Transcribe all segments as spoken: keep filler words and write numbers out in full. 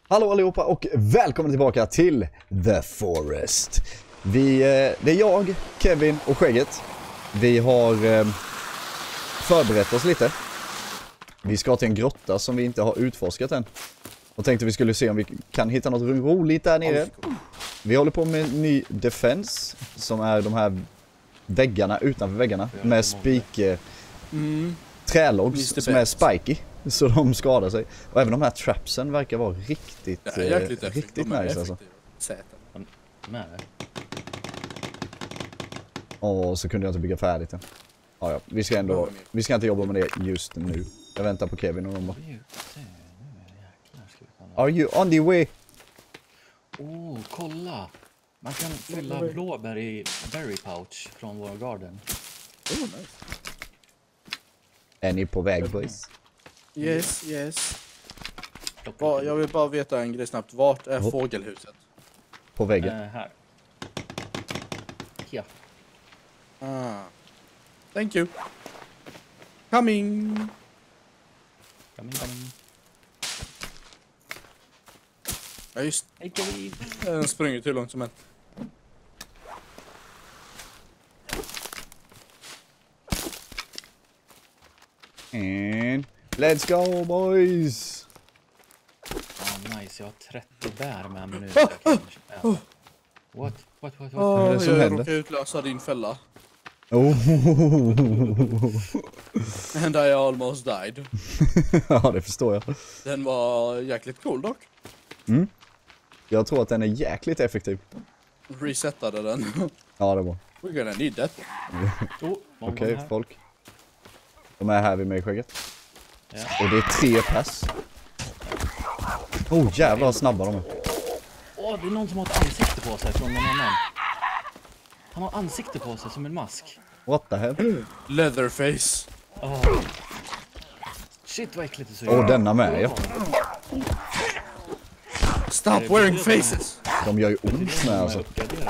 Hallå allihopa och välkommen tillbaka till The Forest. Vi, eh, det är jag, Kevin och Skägget. Vi har eh, förberett oss lite. Vi ska till en grotta som vi inte har utforskat än. Och tänkte vi skulle se om vi kan hitta något roligt där nere. Vi håller på med en ny defense som är de här väggarna utanför väggarna med spik eh, mm. trälogs som är spiky. Så de skadar sig. Och även de här trapsen verkar vara riktigt, det är jäkligt eh, riktigt nice alltså. Med det. Och så kunde jag inte bygga färdigt än. Ja, ja. Vi ska ändå, vi ska inte jobba med det just nu. Jag väntar på Kevin och de bara. Are you on the way? Oh, kolla! Man kan fylla blåbär i berry pouch från vår garden. Oh, nice. Är ni på väg, boys? Yes, yes. Va, jag vill bara veta en grej snabbt. Vart är oh. fågelhuset? På väggen. Äh, här. Ja. Ah. Thank you. Coming. Coming, coming. Ja, just. Hej, Kevin. Den springer till långt som en. And let's go, boys! Oh, nice, jag har trettio bär med mig nu. Så jag kan... ja. What? What, what, what? Oh, vad är det som jag händer? råkade utlösa din fälla. Oh. And I almost died. Ja, det förstår jag. Den var jäkligt cool dock. Mm. Jag tror att den är jäkligt effektiv. Resettade den. Ja, det var. We're gonna need that. Oh, okej, okay, folk. De är här vid mig, Skägget. Ja. Och det är tre pass. Oh, jävlar vad snabba de är. Åh, oh, det är någon som har ett ansikte på sig från någon annan. Han har ansikte på sig som en mask. What the hell? Leatherface. Oh. Shit, vad äckligt det ser ut. Åh, oh, denna med, ja. Stop wearing faces. De gör ju ont med, alltså.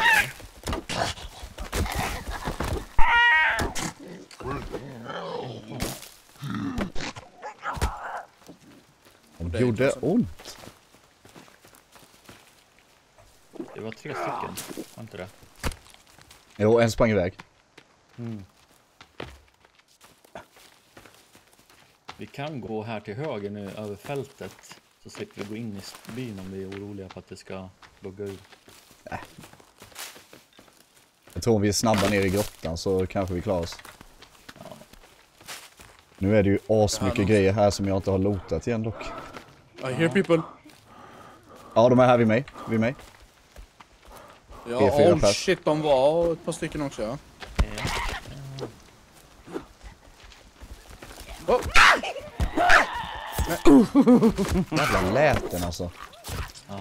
De gjorde ont. Det var tre stycken, var inte det? Jo, en sprang iväg. Mm. Vi kan gå här till höger nu över fältet. Så slipper vi gå in i byn om vi är oroliga för att det ska logga ut. Äh. Jag tror om vi är snabba ner i grottan så kanske vi klarar oss. Ja. Nu är det ju asmycket grejer här som jag inte har lotat igen dock. I hear people. Ja, de är här vid mig. Vid mig. Ja, oh pass. Shit, de var ett par stycken också, ja. ja. Oh. Jävla läten alltså. Ja.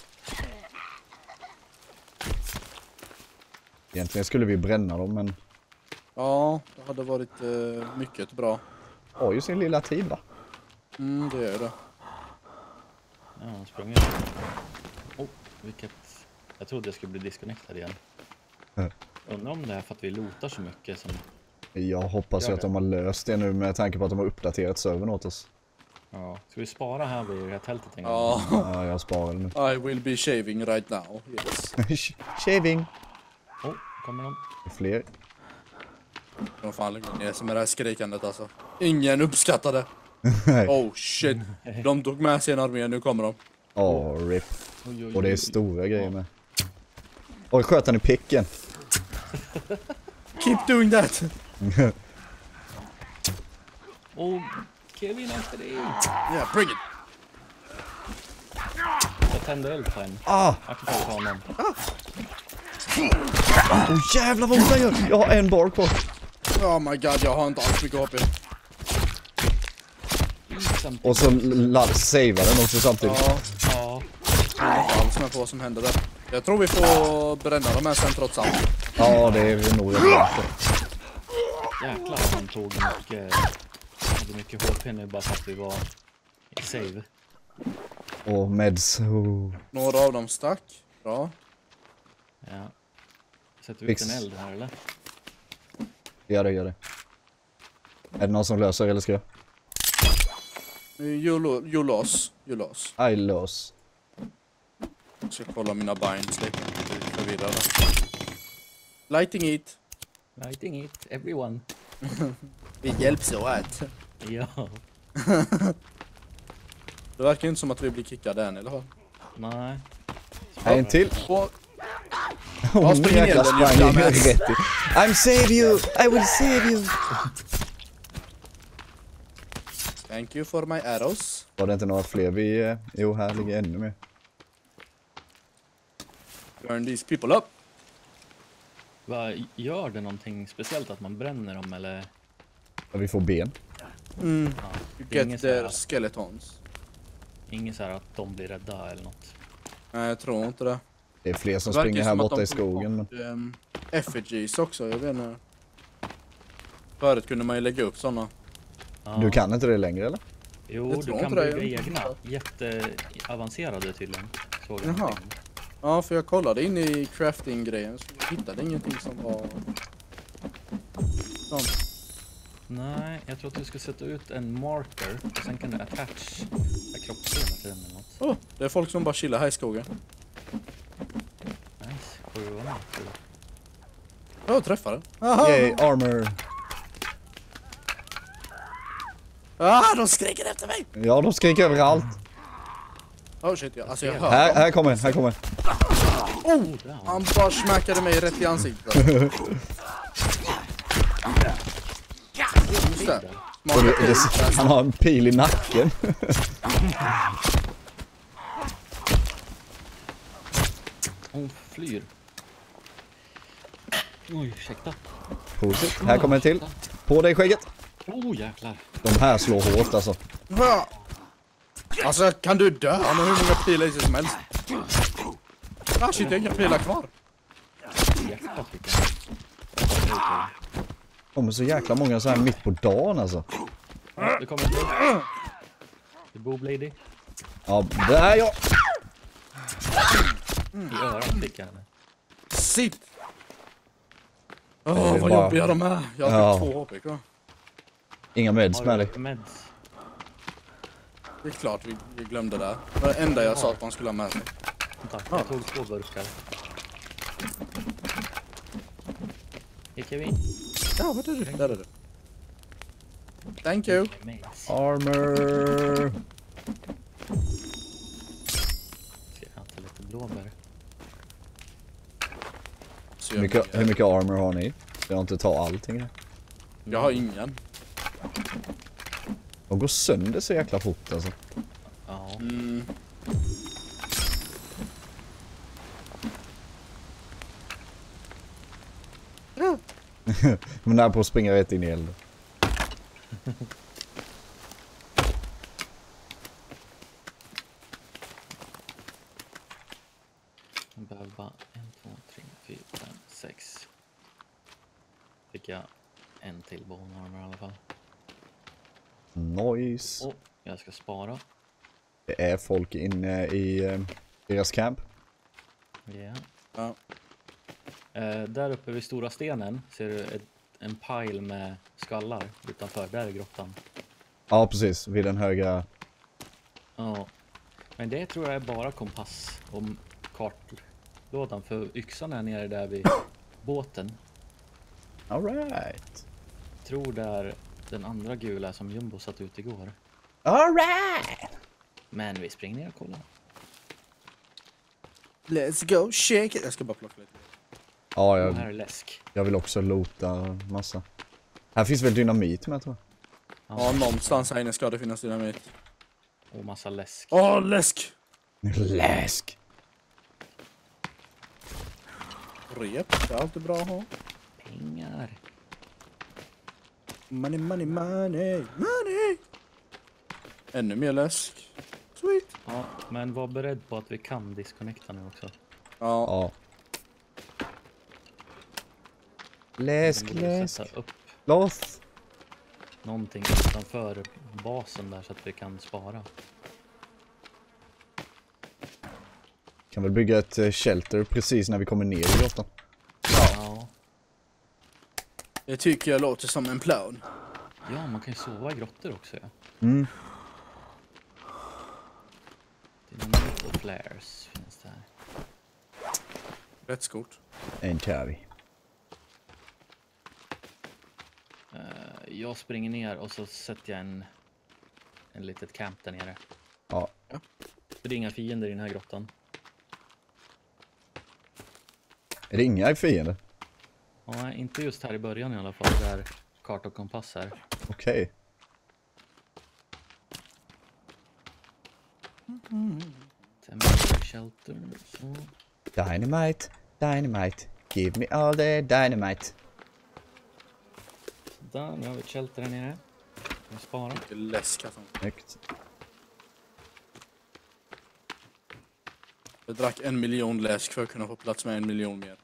Egentligen skulle vi bränna dem, men... Ja, det hade varit uh, mycket bra. Har ju sin lilla tid, va? Mm, det är det. Ja, han sprang ut. Oh, vilket... Jag trodde jag skulle bli disconnectad igen. Mm. Undrar om det är för att vi lotar så mycket som... Jag hoppas ju att de har löst det nu med tanke på att de har uppdaterat servern åt oss. Ja, ska vi spara här vid det här tältet en gång? Ja. Ja, jag sparar nu. I will be shaving right now, yes. Shaving. Oh, kommer de? Fler. De fan lägger ner sig med det här skrikandet alltså. Ingen uppskattade. Oh shit. De tog med sig en armé, nu kommer de. Åh, oh, rip. Oj, oj, och det är oj. stora grejer med. Oj, sköt han i picken. Keep doing that. Oh, Kevin efter dig. Yeah, bring it. Jag tänder eld på en. Ah! Jag kan ta honom. Åh oh, jävlar vad ont han gör. Jag har en bar kvar. Oh my god, jag har inte alls mycket H P. Och så savear den också samtidigt. Ja. Ja. Jag är inte alls med på vad som händer där. Jag tror vi får bränna dem här sen trots allt. Ja, det är nog rätt. Jäklar, han tog mycket... hade mycket H P nu bara för att vi var i save. Och meds. Oh. Några av dem stack. Bra. Ja. Sätter vi Fix. ut en eld här eller? Gör det, gör det. Är det någon som löser eller ska jag? You, lo you loss. You loss. I loss. Jag ska kolla mina binds lite. Jag är lite förvirrad. Lighting it. Lighting it, everyone. Vi hjälps åt. Ja. Det verkar inte som att vi blir kickade än, eller hur? Nej. En till. Och Oh, spring ner jäkla den, you sprang in dumbass. rätt i. I'm save you! I will save you! thank you for my arrows. Var det inte några fler vi... eh, Jo, här ligger ännu mer. Burn these people up. Vad gör det någonting speciellt att man bränner dem eller? Ja, vi får ben. Mm. Ja, You det är inget get så här, their skeletons. inget så här att de blir rädda eller något. Nej, jag tror inte det. Det är fler som Det verkar springer som här att borta de i tog skogen. Men... bort, ehm, effigies också, jag vet inte. Förut kunde man ju lägga upp sådana. Ja. Du kan inte det längre, eller? Jo, Jag du tror kan inte det, bygga jag- egna. Jätteavancerade tydligen. Såg jag Jaha. någonting. Ja, för jag kollade in i crafting-grejen så jag hittade ingenting som var... Sånt. Nej, jag tror att du ska sätta ut en marker och sen kan du attach kroppsdelar till den eller något. Oh, det är folk som bara chillar här i skogen. Nice. Får du vara med? tror du? Jag träffade den. Aha. Yay, armor! Ah, de skriker efter mig! Ja, de skriker överallt. Oh shit, ja. Alltså jag hör Här, dem. här kommer en, här kommer en. Oh! där. Han bara smackade mig rätt i ansiktet. Just det. Och det, det, han har en pil i nacken. Hon flyr. Oj, ursäkta. Positivt. Här kommer en till. På dig, skägget. Oh, jäklar. De här slår hårt alltså. Va? Alltså kan du dö? Han har hur många pilar i sig som helst. Ah shit, jag har inga pilar kvar. Hjärtat fick jag. Kommer så jäkla många så här mitt på dagen alltså. Ja, det kommer en till. Det är Boob Lady. Ja, det är jag. I örat fick jag henne. Sitt! Åh, Det är vad bara- jobbiga de är. Jag har Ja. typ två H P kvar. Inga meds Har med du dig. meds? Det är klart vi, vi glömde det. Det var det enda jag sa att man skulle ha med sig. Tack, Ja. jag tog två burkar. Hej Kevin. Ja, vad är det? Där är det. Thank you. Meds. Armor. Ska jag äta lite blåbär? Så Hur mycket, hur mycket armor har ni? Jag har inte ta allting här. Jag har ingen. De går sönder så jäkla fort alltså. Ja. Mm. Men där på att springa rätt in i elden. Jag behöver bara en, två, tre, fyra, fem, sex. Fick jag en till bonearmor i alla fall. Nice. Och jag ska spara. Det är folk inne i eh, deras camp. Ja. Ja. Eh, där uppe vid stora stenen ser du ett, en pile med skallar utanför. Där är grottan. Ja, precis. Vid den högra... Ja. Men det tror jag är bara kompass och kartlådan. För yxan är nere där vid båten. All right. Tror det är den andra gula som Jumbo satt ut igår. All right. Men vi springer ner och kollar. Let's go shake it. Jag ska bara plocka lite. Ja, Och här jag, är läsk. jag vill också loota massa. Här finns väl dynamit med, tror jag. Ja, någonstans här inne ska det finnas dynamit. Och massa läsk. Åh, läsk! Läsk. Rep, det är alltid bra att ha. Pengar. Money, money, money, money! Ännu mer läsk. Sweet! Ja, men var beredd på att vi kan disconnecta nu också. Ja, Ja. Läsk, Vi borde läsk. sätta upp Loss. någonting utanför basen där så att vi kan spara. Kan väl bygga ett eh, shelter precis när vi kommer ner i grottan. Ja. det tycker jag låter som en plan. Ja, man kan ju sova i grottor också. Ja. Mm. Dynamit och flares finns där. Rättskort. En tar vi. Uh, jag springer ner och så sätter jag en en litet camp där nere. Ja. Ja. För det är inga fiender i den här grottan. Är det inga fiender? Ja, inte just här i början i alla fall. Där kart och kompass här. Okej. Temporary shelter. Så. Dynamite, dynamite. Give me all the dynamite. Där, nu har vi ett shelter här nere. Vi sparar. Det är läsk alltså. Snyggt. Jag drack en miljon läsk för att kunna få plats med en miljon mer.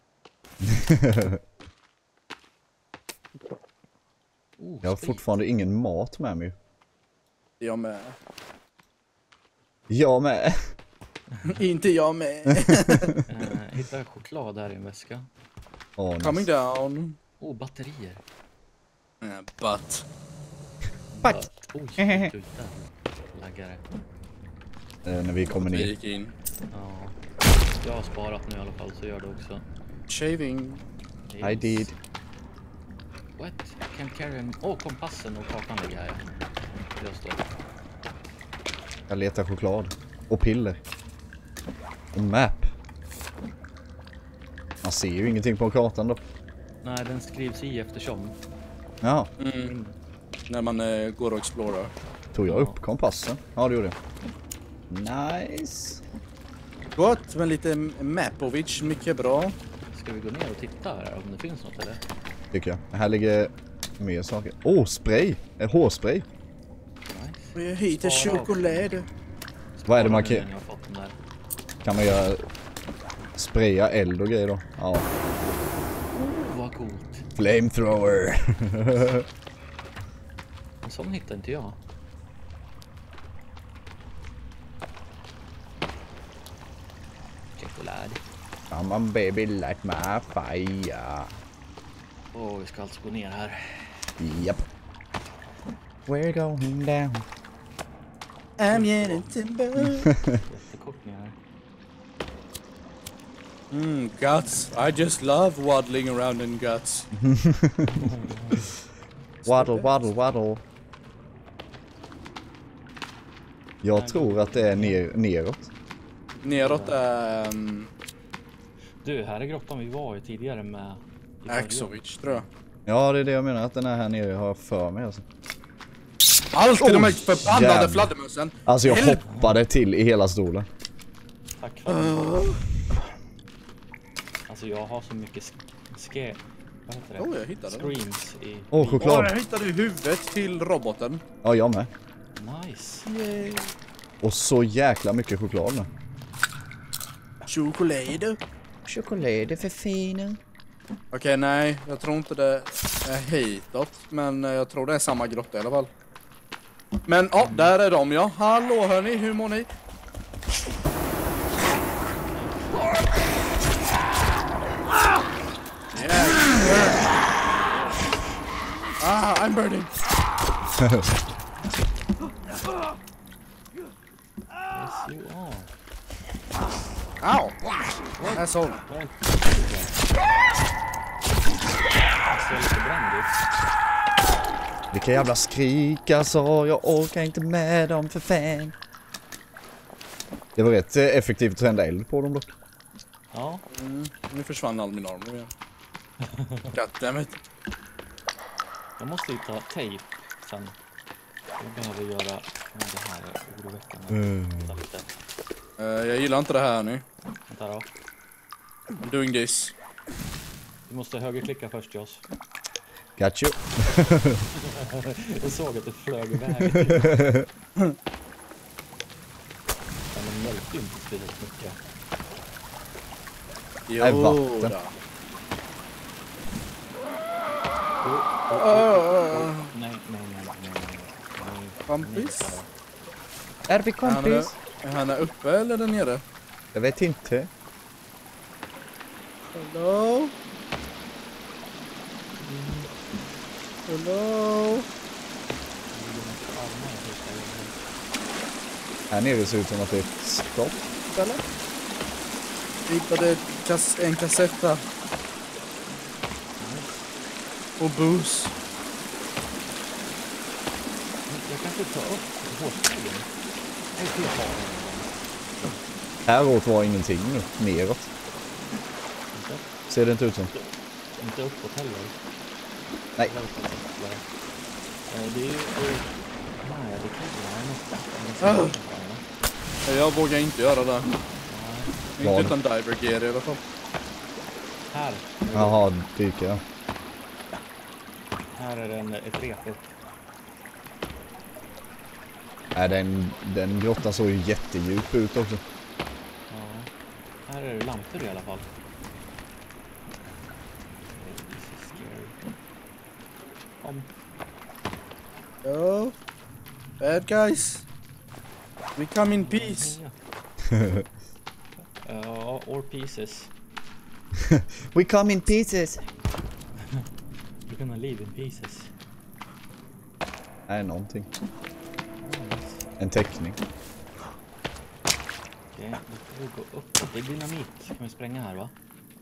Oh, Jag har sprit. fortfarande ingen mat med mig. Jag med. Jag med. Inte jag med. Uh, hitta choklad här i en väska. Oh, nice. Coming down. Oh, batterier. Yeah, but. But. Oj, oj, oj, där laggare. Eh, när vi kommer Vi ner. gick in. Ja. Jag har sparat nu i alla fall, så gör det också. Shaving. I did. What? I can carry an... Åh, oh, kompassen och kartan ligger här. Ja. Just det. Jag letar choklad. Och piller. Och map. Man ser ju ingenting på kartan då. Nej, den skrivs i eftersom. Ja, Mm. När man eh, går och explorar. tog jag Ja. upp kompassen? Ja, det gjorde jag. Nice. Gott, men lite Mapovic, mycket bra. Ska vi gå ner och titta här om det finns något eller? Tycker jag. Här ligger mer saker. Åh, oh, spray. Eh, hårspray. Nice. Och jag hittar Spara. choklad. Vad är det man Spara kan... nu när jag har fått den där. Kan man göra... Spraya eld och grejer då? Ja. Oh, vad coolt. Flamethrower. En sån hittar inte jag. Choklad. Come on baby, light my fire. Åh, oh, vi ska alltså gå ner här. Japp. We're going down. I'm getting timber. Jättekort ner här. Mm, guts. I just love waddling around in guts. Waddle, waddle, waddle. Jag tror att det är ner, neråt. Neråt är um, Du, här är grottan vi var i tidigare med... i Axovic, tror jag. Ja, det är det jag menar, att den är här nere har för mig alltså. Alltid de här Oh, förbannade jävlar. fladdermössen. Alltså jag Helvete. hoppade till i hela stolen. Tack för det. Alltså jag har så mycket sk... ske... Vad heter det? Oh, jag hittade den. Screams i... Åh, Åh, choklad. jag hittade huvudet till roboten. Ja, jag med. Nice. Yay. Och så jäkla mycket choklad nu. Choklad. Choklad för fina. Okej, nej. Jag tror inte det är hitåt. Men eh, jag tror det är samma grotta i alla fall. Men ja, där är de ja. Hallå hörni, hur mår ni? Yeah. Ah, I'm burning. Yes, you are. Ow. Asshole. Var inte... Jag ser lite bränd ut. Vilka jävla skrika så jag orkar inte med dem för fan. Det var rätt eh, effektivt att tända eld på dem dock. Ja, Mm, nu försvann all min arm igen. Goddammit. jag måste hitta tejp sen. Jag behöver göra det här oroväckande. Mm. Vänta lite. Uh, jag gillar inte det här nu. Vänta då. I'm doing this. Du måste högerklicka först, Joss. Got you. Jag såg att det flög iväg. Men den hjälpte ju inte speciellt mycket. Jo, Nej, vatten. då. Oh, oh, Oh, oh. Nej, nej, nej, nej, nej. nej. Kompis? Är vi Han är, kompis? är han är uppe eller där nere? Jag vet inte. Hello? Hello? Här nere ser ut som att det är ett stopp, eller? hittade kas en kassetta. Och booze. Jag kan inte ta upp hårstegen. Jag kan ta den. Häråt var ingenting nu, neråt. Inte, Ser det inte ut som? inte uppåt heller. Nej. Eh, Det är ju... eh, Nej, det kan vara något. Ah. Jag vågar inte göra det. Vad? Inte utan diver gear i alla fall. Här. Jaha, dyker jag. Här är en, ett rep upp. Nej, den, den grottan såg ju jättedjup ut också. Ja. Här är det lampor i alla fall. This is scary. Om. Oh. Bad guys. We come in peace. Ja, or pieces. We come in pieces. You're gonna leave in pieces. Nej, någonting. Oh, nice. En teckning. Okej, då får vi gå upp. Det är dynamit. Kan vi spränga här, va?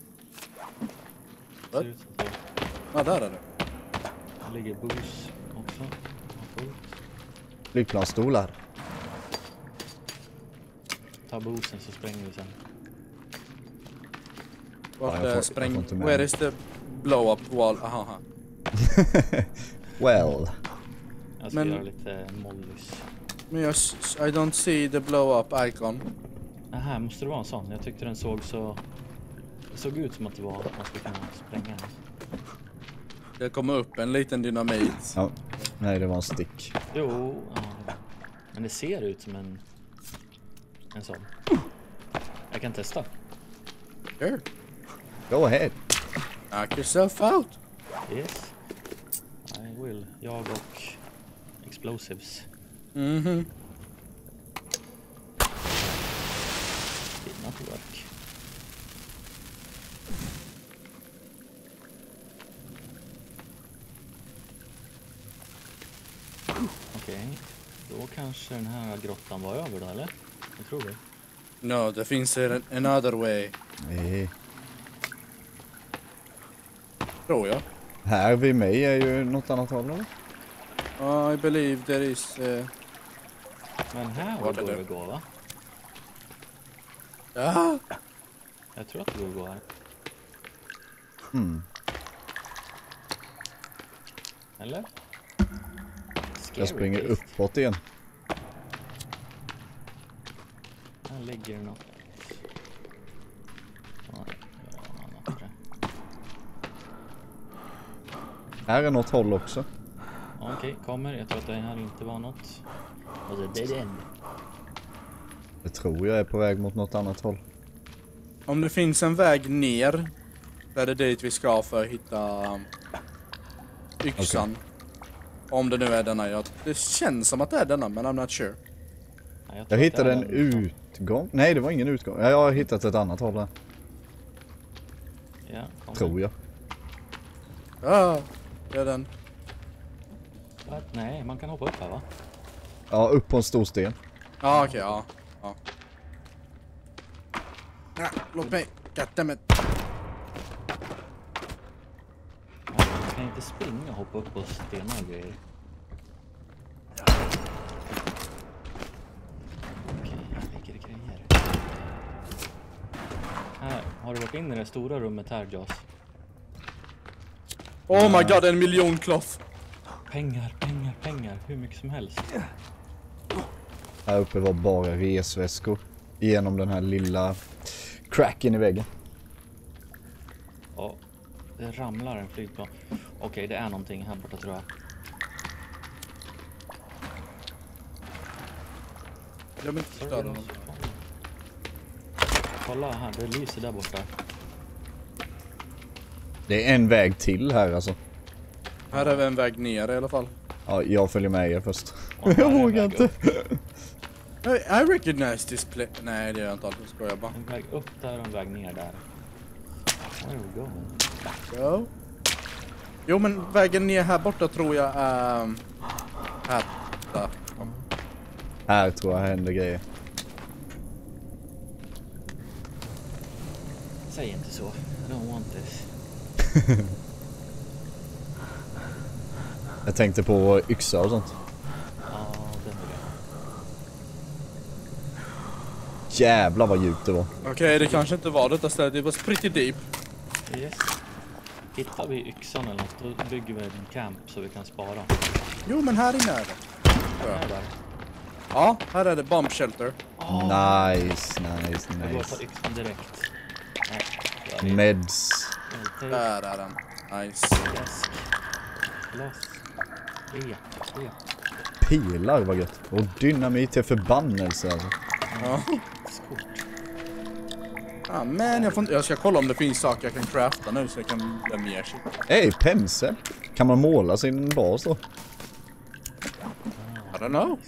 Vad? Ser ut som det. Ja, där är det. Här ligger booze också. Ja, coolt. Flygplansstolar. Ta boozen så spränger vi sen. Vart Ja, jag får- är jag spräng... får inte med Where mig. is the blow up wall? Aha, aha. Well. Jag ska Men- göra lite mollys. Men jag... s- I don't see the blow up icon. Ah, här måste det vara en sån. Jag tyckte den såg så... Det såg ut som att det var att man skulle kunna spränga den. Det kommer upp en liten dynamit. Ja. Nej, det var en stick. Jo, ja, det var. Men det ser ut som en... En sån. Jag kan testa. Sure. Go ahead. Knock yourself out. Yes. I will. Jag och explosives. Mhm. Did not work. Okej. Då kanske den här grottan var över då, eller? Jag tror det. No, det finns en another way. Nej. Tror jag. Här vid mig är ju något annat håll, eller? Uh, I believe there is... Uh... Men här Vart är går det? det att gå, va? Ah! Jag tror att det går att gå här. Mm. Eller? Jag springer Scary uppåt igen. taste. Här ligger något. Ja, det är något annat där. Här är något håll också. Ja, okej, kommer. Jag tror att det här inte var något. Och det är den. Det tror jag är på väg mot något annat håll. Om det finns en väg ner, där är det dit vi ska för att hitta um, yxan. Om det nu är denna. Jag, det känns som att det är denna, men I'm not sure. Ja, tror Jag att det hittade är en den. utgång. Nej, det var ingen utgång. Ja, jag har hittat ett annat håll här. Ja, kommer. Tror jag. Ah, det är den. Vad? Nej, man kan hoppa upp här, va? Ja, upp på en stor sten. Ja, ah, okej, okay, ja. ja. Ja, låt mig. Goddammit. Ja, man kan inte springa och hoppa upp på stenar och grejer. Okej, här ligger det grejer. Här, har du varit inne i det stora rummet här, Joss? Oh my god, en miljon cloth. Pengar, pengar, pengar. Hur mycket som helst. Här uppe var bara resväskor. Genom den här lilla cracken i väggen. Ja, det ramlar en flygplan. Okej, det är någonting här borta, tror jag. Jag vill inte förstöra dem. Kolla här, det lyser där borta. Det är en väg till här alltså. Här är vi en väg ner i alla fall. Ja, jag följer med er först. Och här är Jag en vågar väg inte. upp. I, I recognize this place. Nej, det gör jag inte alls. Jag skojar bara. En väg upp där och en väg ner där. Where are we going? Go. Jo, men vägen ner här borta tror jag är... Um, här. Där. Här tror jag händer grejer. säg inte så. I don't want this. Jag tänkte på yxa och sånt. Ja, det vill jag. Jävlar vad djupt det var. Okej, okay, det kanske inte var detta stället. Det var pretty deep. Yes. Hittar vi yxan eller något, då bygger vi en camp så vi kan spara. Jo, men här inne är det. Här där. Ja, här är det bomb shelter. Oh. Nice, nice, Jag går nice. ta yxan direkt. Nej, jag är Meds. inte. Där är den. Nice. Läsk. Glas. Rep. Rep. Pilar var gött. Och dynamit till förbannelse alltså. Ja. Skort. Ah, men jag, får inte, jag ska kolla om det finns saker jag kan crafta nu så jag kan göra mer shit. Ey, pensel. Kan man måla sin bas då? I don't know.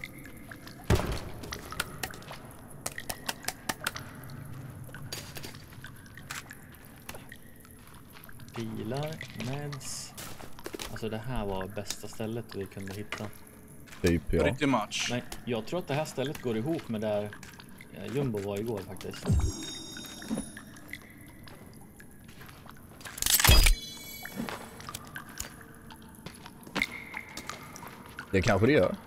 Bilar, meds. Alltså det här var bästa stället vi kunde hitta. Typ, ja. Pretty much. Nej, jag tror att det här stället går ihop med där eh, Jumbo var igår faktiskt. Det kanske det gör.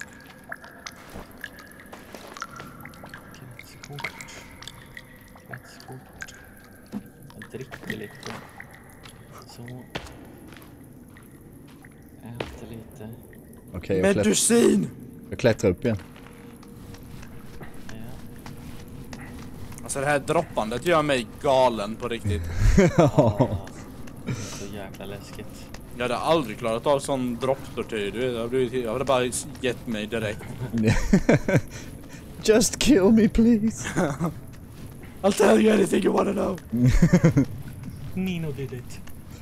Kretskort. Kretskort. Jag dricker lite. Så. Äter lite. Okej, jag, klätt Medicin! jag klättrar upp igen. Ja. Alltså det här droppandet gör mig galen på riktigt. Ja. Det är så jäkla läskigt. Jag hade aldrig klarat av sån dropptortyr. Jag hade, blivit, jag hade bara gett mig direkt. Just kill me please. I'll tell you anything you wanna know. Nino did it.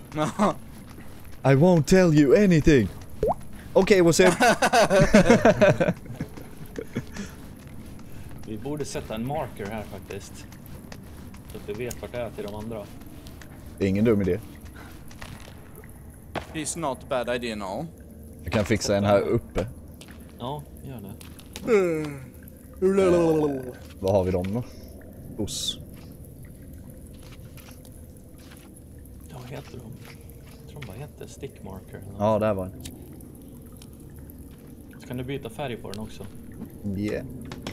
I won't tell you anything. Okej, okay, what's up? Vi borde sätta en marker här faktiskt. Så att vi vet vart det är till de andra. Det är ingen dum idé. It's not bad idea no. Jag kan fixa en här uppe. Ja, gör det. Eh, vad har vi dem då? Hos. Ja, vad heter de? Jag tror de bara heter stick marker. Eller Ja, där var den. Så kan du byta färg på den också. Yeah.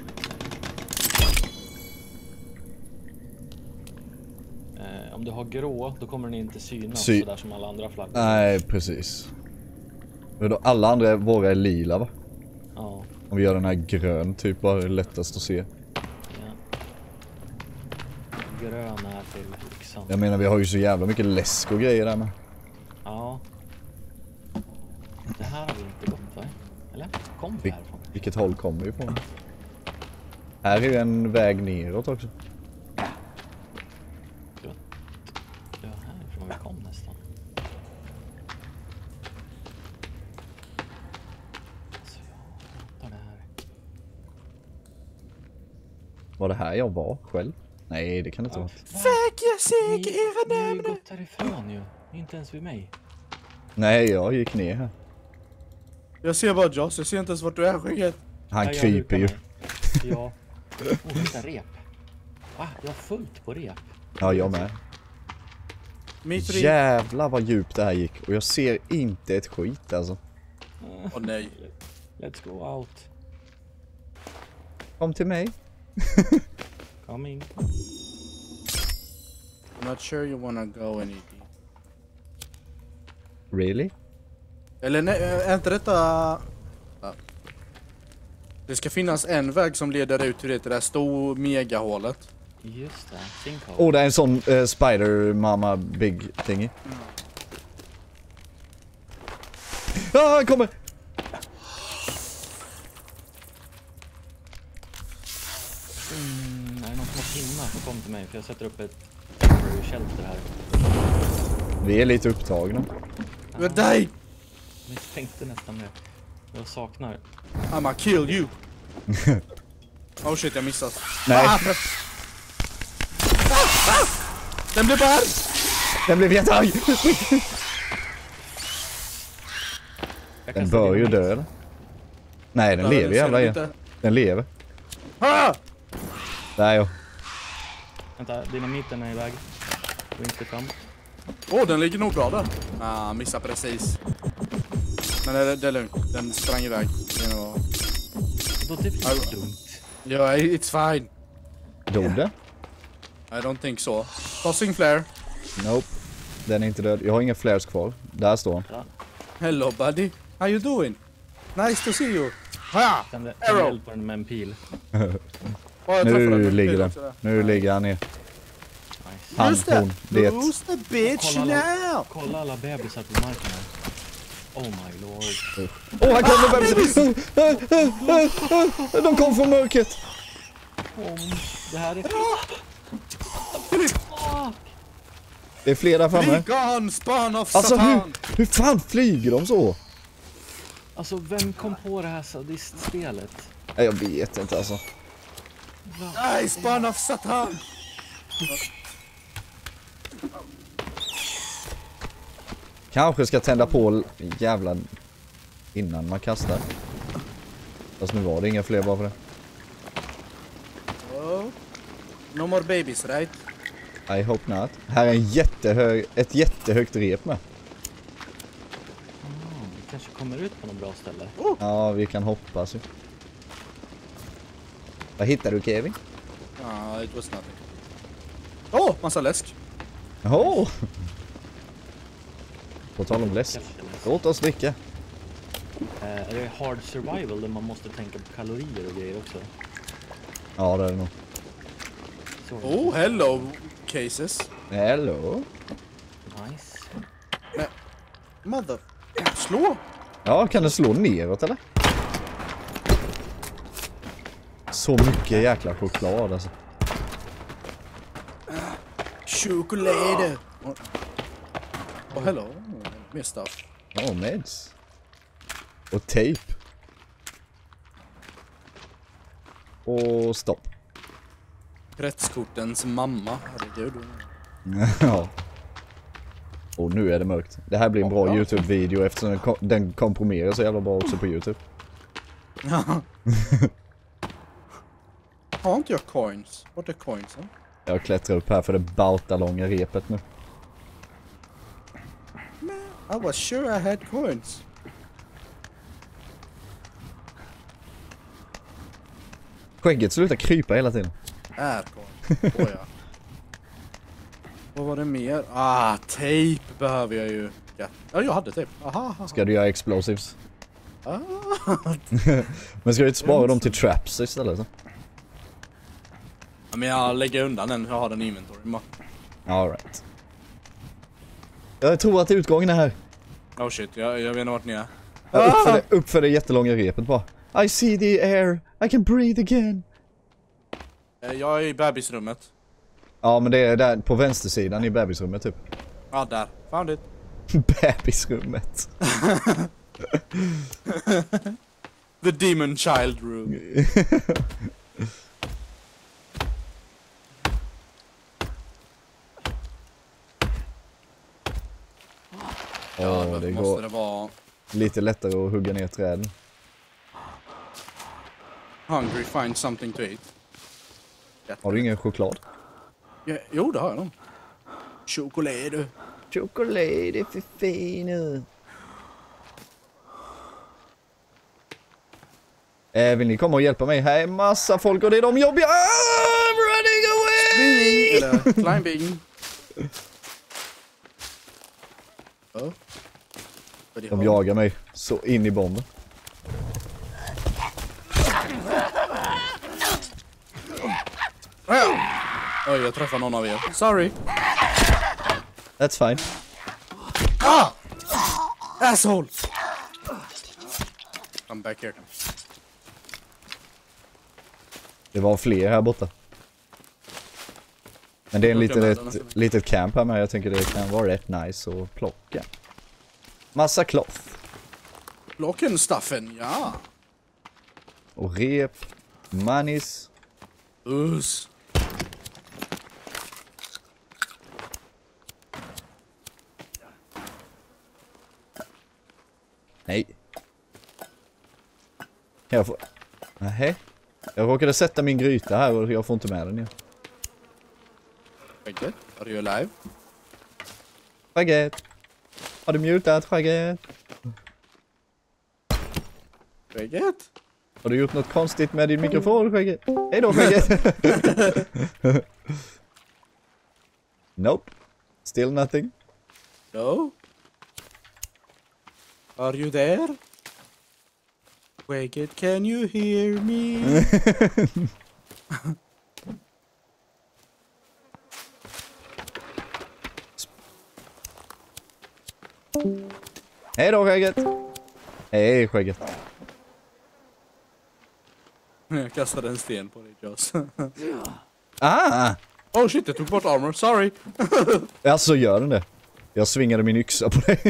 Eh, om du har grå, då kommer den inte synas Sy sådär som alla andra flaggor. Nej, precis. Men då, alla andra våra är lila, va? Ja. Om vi gör den här grön typ, bara är det lättast att se. Ja. Grön är till yxan. Jag menar, vi har ju så jävla mycket läsk och grejer där med. Ja. Det här har vi inte gått, va? Eller? Kom vi Vil härifrån? vilket håll kommer vi ifrån? Här är ju en väg neråt också. Ja, härifrån vi kom nästan. Så jag hatar det här. Var det här jag var själv? Nej, det kan det inte vara. Fuck jag säger Ni, era ni har ju namn. gått härifrån ju. Inte ens vid mig. Nej, jag gick ner här. Jag ser bara Joss, jag ser inte ens vart du är skägget. Han Ja, jag kryper lutar ju. mig. Ja. Åh, hitta rep. Va? Jag har fullt på rep. Ja, jag med. Mitt ring. Jävlar vad djupt det här gick. Och jag ser inte ett skit alltså. Åh oh, nej. Let's go out. Kom till mig. Come in. I'm not sure you wanna go any deep. Really? Eller nej, är inte detta... Ja. Det ska finnas en väg som leder ut till det, till det där stora megahålet. Just det, sinkhole. Åh, oh, det är en sån uh, spider mama big thingy. Mm. Ah, han kommer! Mm, är det någon som har pinnar så kom till mig för jag sätter upp ett temporary shelter här. Vi är lite upptagna. Men dig! Jag tänkte nästan det. Jag saknar. I'ma kill you. Oh shit, jag missat. Nej. Ah! Ah! Den blev bara... Den blev jättearg! Jag kan Den sätta bör ju dynamit. dö eller? Nej, den Ja, lever ser jävla du igen. inte? Den lever. Ah! Där ja. Vänta, dynamiten är iväg. Gå inte fram. Åh, oh, den ligger nog bra där. Ah, missar precis. Men det, det är lugnt. Den sprang iväg. Det var... Då det blir dumt. Ja, it's fine. Dog det? I don't think so. Tossing flare. Nope. Den är inte död. Jag har inga flares kvar. Där står han. Ja. Hello buddy. How you doing? Nice to see you. Ha! Kan det Arrow. hjälpa den med en pil? Oh, jag träffade Nu den. ligger Det är den. också där. Nu ligger han ner. Nice. Han, Who's that? hon, det. Who's the bitch Kolla alla, now? kolla alla bebisar på marken här. Oh my lord. Åh, oh, han kommer bebisen! De kom från mörkret! Oh, det här är... Det är fler där framme. Gone, spawn of Alltså hur, Satan! hur fan flyger de så? Alltså vem kom på det här sadistspelet? Nej, jag vet inte alltså. Nej, spawn of Satan! Kanske ska tända på jävla innan man kastar. Fast nu var det inga fler bara för det. Oh. No more babies, right? I hope not. Här är en jättehög, ett jättehögt rep med. Oh, vi kanske kommer ut på något bra ställe. Ja, vi kan hoppas ju. Vad hittar du, Kevin? Ah, it was nothing. Åh, oh, massa läsk. Åh! På tal om läsk. Låt oss dricka. Eh, är det hard survival där man måste tänka på kalorier och grejer också? Ja, det är det nog. Så, Oh, hello, cases. Hello. nice. Mother... Slå! Ja, kan du slå neråt eller? Så mycket jäkla choklad alltså. Choklad! Oh, hello. Mer stuff. Ja, meds. Och tejp. Och stopp. Kretskortens mamma. Herregud. Ja. Och nu är det mörkt. Det här blir en bra Ja. YouTube-video eftersom den, kom den komprimerar så jävla bra också på YouTube. Har inte jag coins? What are coins? Huh? Jag klättrar upp här för det bauta långa repet nu. I was sure I had coins. Skägget slutar krypa hela tiden. Är coins. Oh, ja. Vad var det mer? Ah, tejp behöver jag ju. Ja, ja jag hade tejp. Aha, aha. Ska du göra explosives? Ah. Men ska du inte spara dem till traps istället? Så? Ja, men jag lägger undan den. Jag har den i inventory. All right. Jag tror att utgången är här. Oh shit, jag, jag vet inte vart ni är. Ja, upp, för det, upp för det jättelånga repet bara. I see the air. I can breathe again. Eh, Jag är i bebisrummet. Ja, men det är där på vänstersidan i bebisrummet typ. Ja, där. Found it. Bebisrummet. The demon child room. Ja, Ja, det måste går det vara lite lättare att hugga ner träden. hungry, find something to eat. Har du ingen choklad? Ja, jo, det har jag nog. Choklad. Choklad är för fin. Eh, vill ni komma och hjälpa mig? Här är massa folk och det är de jobbiga. I'm running away! Eller climbing. Oh. De jagar mig så in i bomben. Oj, jag träffade någon av er. Sorry. That's fine. Ah! Asshole! I'm back here. Det var fler här borta. Men det är en Jag litet, kan ett, litet camp här med. Jag tänker det kan vara rätt nice att plocka. Massa cloth. Lockenstaffen, ja. Och rep. Manis. Us. Nej. Kan jag få... Nej. Jag råkade sätta min gryta här och jag får inte med den igen. Skägget, are you alive? Skägget. Har du mutat skägget? Skägget? Har du gjort något konstigt med din mikrofon, skägget? Hej då, skägget. Nope. Still nothing. No? Are you there? Skägget, can you hear me? Hej då, skägget. Hej, skägget. Jag kastade en sten på dig, Joss. Ah! Oh shit, jag tog bort armor, sorry. Alltså, gör den det? Jag svingade min yxa på dig.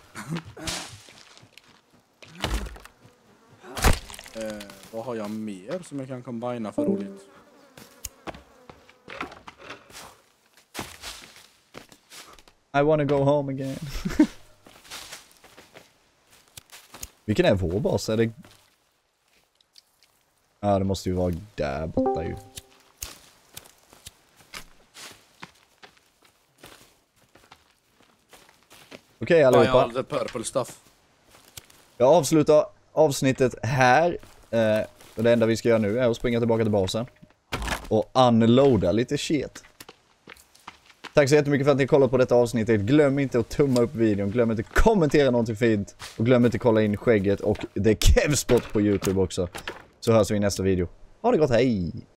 eh, vad har jag mer som jag kan kombina för roligt? I wanna go home again. Vilken är vår bas? Är det... Ja, det måste ju vara där borta ju. Okej, allihopa. All the purple stuff. Jag avslutar avsnittet här. Eh, och det enda vi ska göra nu är att springa tillbaka till basen. Och unloada lite shit. Tack så jättemycket för att ni kollat på detta avsnittet. Glöm inte att tumma upp videon. Glöm inte att kommentera någonting fint. Och glöm inte att kolla in skägget och The Kevspot på YouTube också. Så hörs vi i nästa video. Ha det gott, hej!